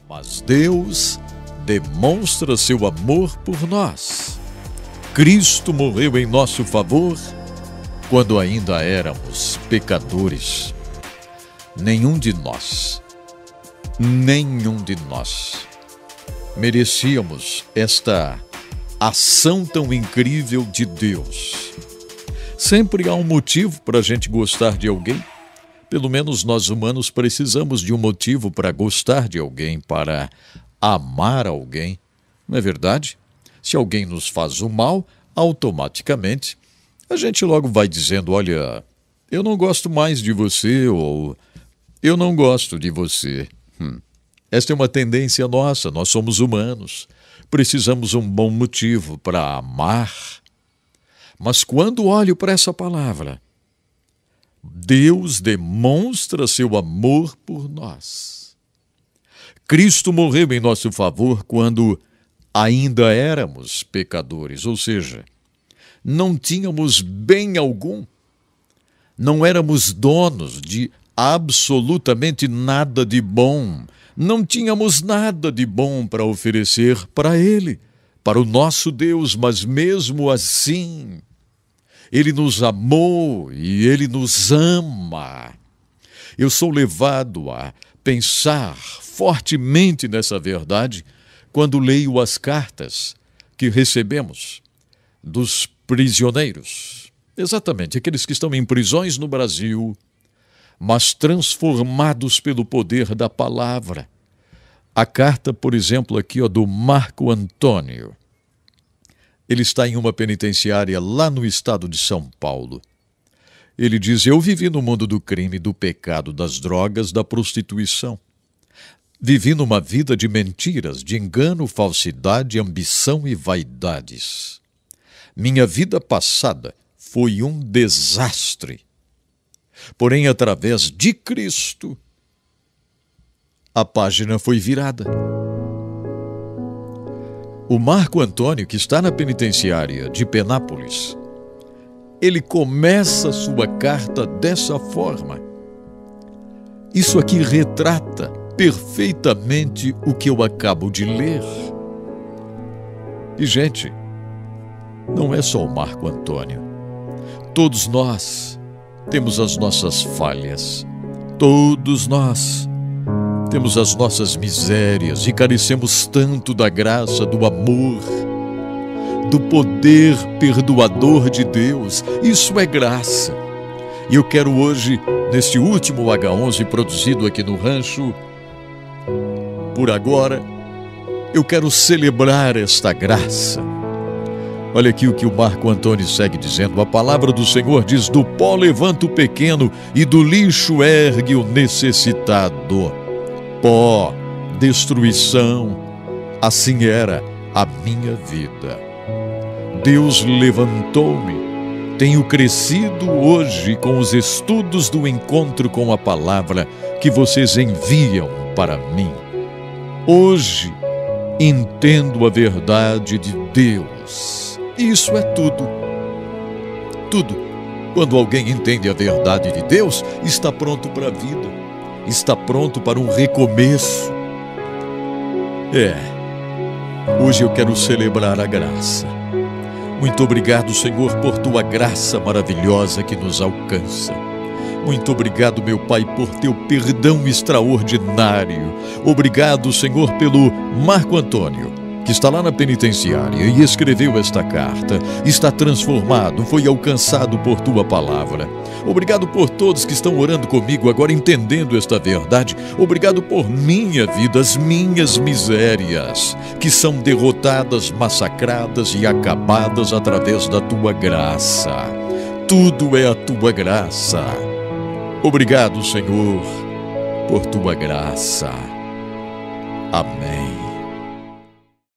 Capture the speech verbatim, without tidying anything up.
Mas Deus demonstra seu amor por nós. Cristo morreu em nosso favor quando ainda éramos pecadores. Nenhum de nós, nenhum de nós merecíamos esta ação tão incrível de Deus. Sempre há um motivo para a gente gostar de alguém. Pelo menos nós humanos precisamos de um motivo para gostar de alguém, para amar alguém. Não é verdade? Se alguém nos faz o mal, automaticamente a gente logo vai dizendo: olha, eu não gosto mais de você, ou eu não gosto de você. Hum. Esta é uma tendência nossa, nós somos humanos. Precisamos um bom motivo para amar. Mas quando olho para essa palavra, Deus demonstra seu amor por nós. Cristo morreu em nosso favor quando ainda éramos pecadores, ou seja, não tínhamos bem algum, não éramos donos de absolutamente nada de bom, não tínhamos nada de bom para oferecer para Ele, para o nosso Deus, mas mesmo assim, Ele nos amou e Ele nos ama. Eu sou levado a pensar fortemente nessa verdade quando leio as cartas que recebemos dos prisioneiros. Exatamente, aqueles que estão em prisões no Brasil, mas transformados pelo poder da palavra. A carta, por exemplo, aqui ó, do Marco Antônio. Ele está em uma penitenciária lá no estado de São Paulo. Ele diz: eu vivi no mundo do crime, do pecado, das drogas, da prostituição. Vivi numa vida de mentiras, de engano, falsidade, ambição e vaidades. Minha vida passada foi um desastre. Porém, através de Cristo, a página foi virada. O Marco Antônio, que está na penitenciária de Penápolis, ele começa sua carta dessa forma. Isso aqui retrata perfeitamente o que eu acabo de ler. E, gente, não é só o Marco Antônio. Todos nós temos as nossas falhas. Todos nós temos as nossas misérias e carecemos tanto da graça, do amor, do poder perdoador de Deus. Isso é graça. E eu quero hoje, neste último agá onze produzido aqui no Rancho, por agora, eu quero celebrar esta graça. Olha aqui o que o Marco Antônio segue dizendo. A palavra do Senhor diz: do pó levanta o pequeno e do lixo ergue o necessitado. Pó, destruição, assim era a minha vida. Deus levantou-me. Tenho crescido hoje com os estudos do encontro com a palavra que vocês enviam para mim. Hoje entendo a verdade de Deus. Isso é tudo. Tudo. Quando alguém entende a verdade de Deus, está pronto para a vida. Está pronto para um recomeço. É. Hoje eu quero celebrar a graça. Muito obrigado, Senhor, por tua graça maravilhosa que nos alcança. Muito obrigado, meu Pai, por teu perdão extraordinário. Obrigado, Senhor, pelo Marco Antônio, que está lá na penitenciária e escreveu esta carta. Está transformado, foi alcançado por tua palavra. Obrigado por todos que estão orando comigo agora, entendendo esta verdade. Obrigado por minha vida, as minhas misérias, que são derrotadas, massacradas e acabadas através da tua graça. Tudo é a tua graça. Obrigado, Senhor, por tua graça. Amém.